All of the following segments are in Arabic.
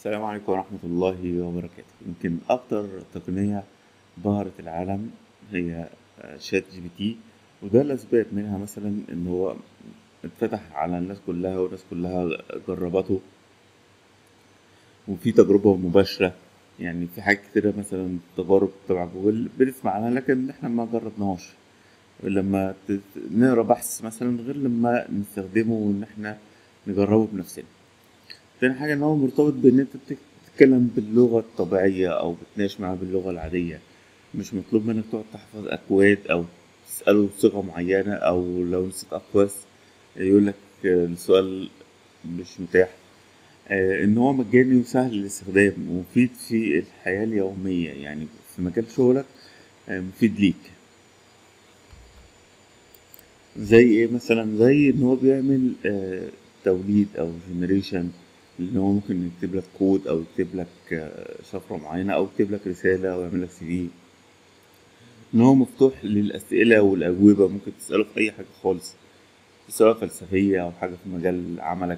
السلام عليكم ورحمة الله وبركاته. يمكن أكتر تقنية بهرت العالم هي شات جي بي تي. وده الأسباب منها مثلا إن هو اتفتح على الناس كلها والناس كلها جربته، وفي تجربة مباشرة. يعني في حاجات كتيرة مثلا تجارب تبع جوجل بنسمع عنها لكن احنا ما جربناهاش. لما نقرا بحث مثلا غير لما نستخدمه وإن احنا نجربه بنفسنا. تاني حاجة إن هو مرتبط بإن أنت بتتكلم باللغة الطبيعية أو بتناقش معاه باللغة العادية. مش مطلوب منك تقعد تحفظ أكواد أو تسأله بصيغة معينة، أو لو نسيت أقواس يقولك السؤال مش متاح. إن هو مجاني وسهل الاستخدام ومفيد في الحياة اليومية، يعني في مجال شغلك مفيد ليك. زي ايه مثلا؟ زي ان هو بيعمل توليد او جنريشن، ان هو ممكن يكتب لك كود او يكتب لك شفرة معينة او يكتب لك رسالة او يعمل لك سي في. ان هو مفتوح للاسئلة والاجوبة، ممكن تسأله في اي حاجة خالص، سواء فلسفية او حاجة في مجال عملك.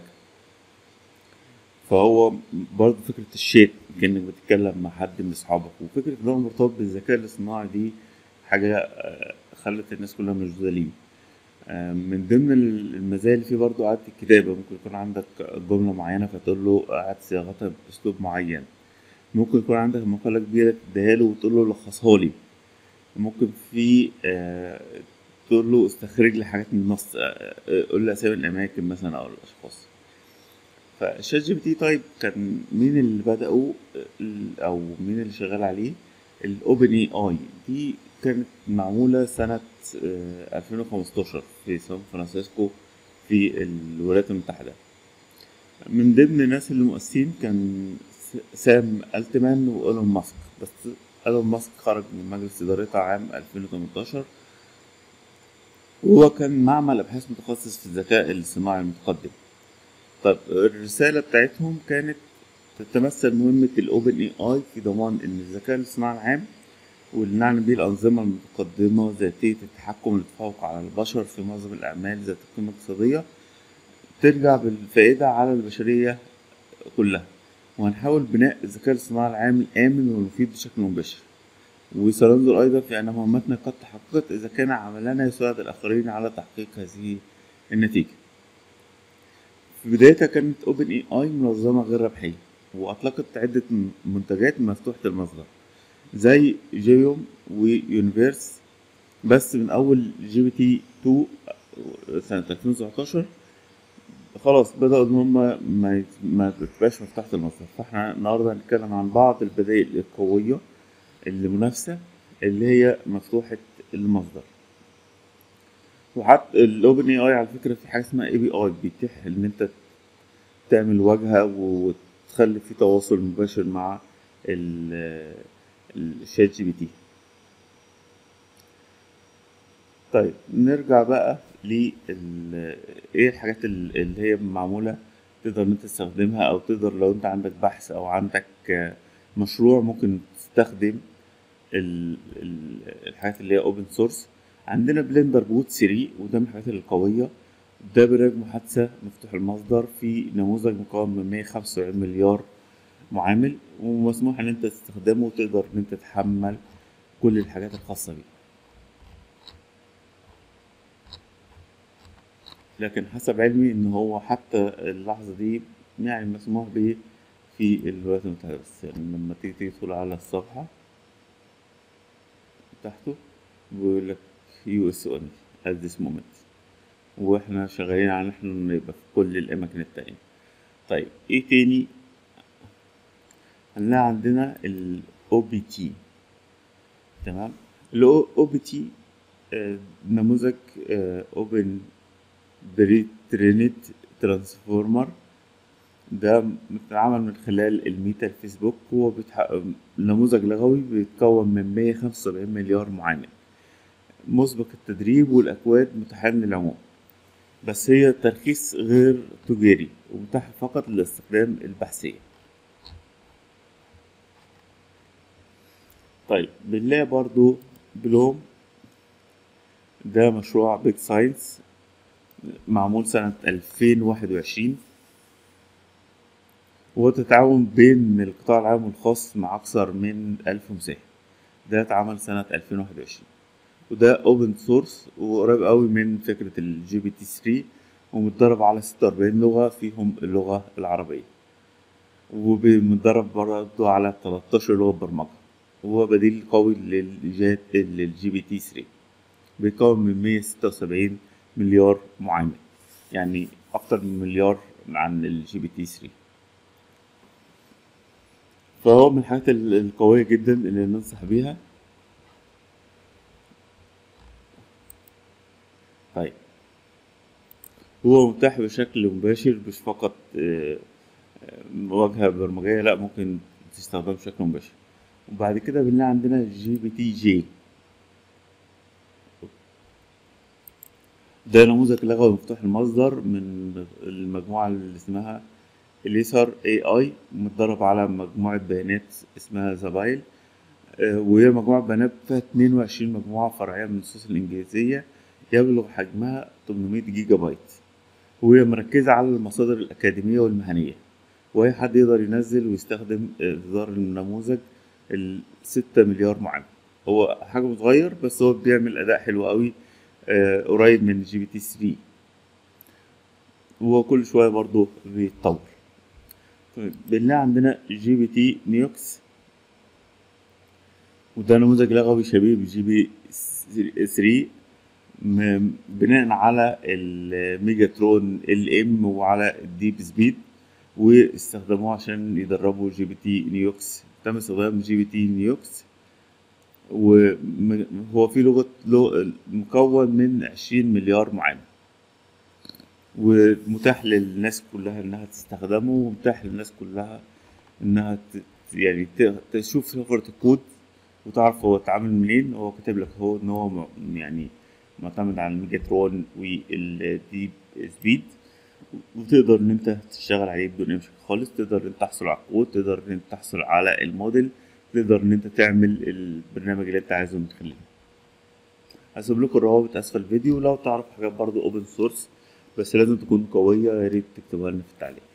فهو برضه فكرة الشات كأنك بتتكلم مع حد من اصحابك، وفكرة ان هو مرتبط بالذكاء الاصطناعي دي حاجة خلت الناس كلها مشدودة ليه. من ضمن المزايا اللي فيه برضو إعادة الكتابة. ممكن يكون عندك جملة معينة فتقول له أعد صياغتها بأسلوب معين. ممكن يكون عندك مقالة كبيرة تديها له وتقول له لخصها لي. ممكن في تقول له استخرج لي حاجات من النص، قول لي أسامي الأماكن مثلا أو الأشخاص. فشات جي بي تي طيب كان مين اللي بدأوا أو مين اللي شغال عليه؟ الأوبن اي اي دي كانت معمولة سنة 2015 في سان فرانسيسكو في الولايات المتحدة. من ضمن الناس اللي مؤسسين كان سام التمان وإيلون ماسك. بس إيلون ماسك خرج من مجلس إدارتها عام 2018، وهو كان معمل أبحاث متخصص في الذكاء الصناعي المتقدم. طب الرسالة بتاعتهم كانت تتمثل مهمة الأوبن اي اي في ضمان إن الذكاء الاصطناعي العام واللي نعني بيه الأنظمة المتقدمة ذاتية التحكم للتفوق على البشر في معظم الأعمال ذات القيمة الاقتصادية ترجع بالفائدة على البشرية كلها. وهنحاول بناء الذكاء الاصطناعي العام الآمن والمفيد بشكل مباشر. وسننظر أيضا في أن مهمتنا قد تحققت إذا كان عملنا يساعد الآخرين على تحقيق هذه النتيجة. في بدايتها كانت اوبن اي اي منظمة غير ربحية، وأطلقت عدة منتجات مفتوحة المصدر زي جيوم ويونيفيرس. بس من أول جي بي تي 2 سنة 2019 خلاص بدأوا إن هما ما تبقاش مفتوحة المصدر. فاحنا النهاردة هنتكلم عن بعض البدائل القوية اللي منافسة، اللي هي مفتوحة المصدر. وحتى الاوبن اي اي على فكرة في حاجة اسمها اي بي اي بيتيح ان انت تعمل واجهة وتخلي في تواصل مباشر مع ال- الشات جي بي تي. طيب نرجع بقى ايه الحاجات اللي هي معمولة تقدر ان انت تستخدمها، او تقدر لو انت عندك بحث او عندك مشروع ممكن تستخدم الحاجات اللي هي اوبن سورس. عندنا بلندر بوت 3 وده من الحاجات القوية. ده برنامج محادثة مفتوح المصدر في نموذج مكون من 175 مليار معامل، ومسموح ان انت تستخدمه وتقدر ان انت تحمل كل الحاجات الخاصة بيه. لكن حسب علمي ان هو حتى اللحظة دي يعني مسموح به في الولايات المتحدة بس. يعني لما تيجي تدخل على الصفحة بتاعته بيقول لك يو اس اونلي at this moment، واحنا شغالين على ان احنا نبقى في كل الاماكن التانية. طيب ايه تاني؟ هنلاقي عندنا ال OBT. تمام. ال OBT نموذج Open Pre-trained Transformer. ده بيتعمل من خلال الميتا الفيسبوك. هو نموذج لغوي بيتكون من 175 مليار معامل مسبق التدريب، والأكواد متاحة للعموم. بس هي ترخيص غير تجاري ومتاح فقط للاستخدام البحثية. طيب بنلاقي برضو بلوم. ده مشروع بيج ساينس معمول سنة 2021. وتتعاون بين القطاع العام والخاص مع أكثر من 1000 مساهم. ده اتعمل سنة 2021، وده اوبن سورس وقريب قوي من فكرة الجي بي تي 3، ومتدرب على 46 لغة فيهم اللغة العربية، ومتدرب برضه على 13 لغة برمجة. وهو بديل قوي للجي بي تي 3. بيتكون من 176 مليار معامل، يعني أكتر من مليار عن الجي بي تي 3. فهو من الحاجات القوية جدا اللي ننصح بيها. طيب، هو متاح بشكل مباشر، مش فقط واجهة برمجية، لا، ممكن تستخدم بشكل مباشر. وبعد كده بنلاقي عندنا جي بي تي جي. ده نموذج لغوي مفتوح المصدر من المجموعة اللي اسمها اليسر اي اي، متدرب على مجموعة بيانات اسمها زبايل. وهي مجموعة بيانات فيها 22 مجموعة فرعية من النصوص الإنجليزية، يبلغ حجمها 800 جيجا بايت. وهي مركزة على المصادر الأكاديمية والمهنية، وأي حد يقدر ينزل ويستخدم إصدار النموذج 6 مليار معامل. هو حجمه صغير بس هو بيعمل أداء حلو قوي، قريب من جي بي تي 3، وهو كل شوية برضه بيتطور. طيب، بنلاقي عندنا جي بي تي نيوكس، وده نموذج لغوي شبيه بجي بي 3، بناء على الميجاترون ال ام وعلى الديب سبيد، واستخدموه عشان يدربوا جي بي تي نيوكس. تم استخدام جي بي تي نيوكس، وهو في مكون من 20 مليار معامل، ومتاح للناس كلها انها تستخدمه، ومتاح للناس كلها انها يعني تشوف شفرة الكود وتعرف هو اتعامل منين. هو كاتب لك هو ان هو يعني معتمد على الميجاترون والديب سبيد، وتقدر ان انت تشتغل عليه بدون اي مشاكل خالص. تقدر ان انت تحصل على الكود، تقدر ان انت تحصل على الموديل، تقدر ان انت تعمل البرنامج اللي انت عايزه من خلاله. هسيب لكم الروابط اسفل الفيديو. لو تعرف حاجات برضو اوبن سورس بس لازم تكون قوية، يا ريت تكتبها لنا في التعليق.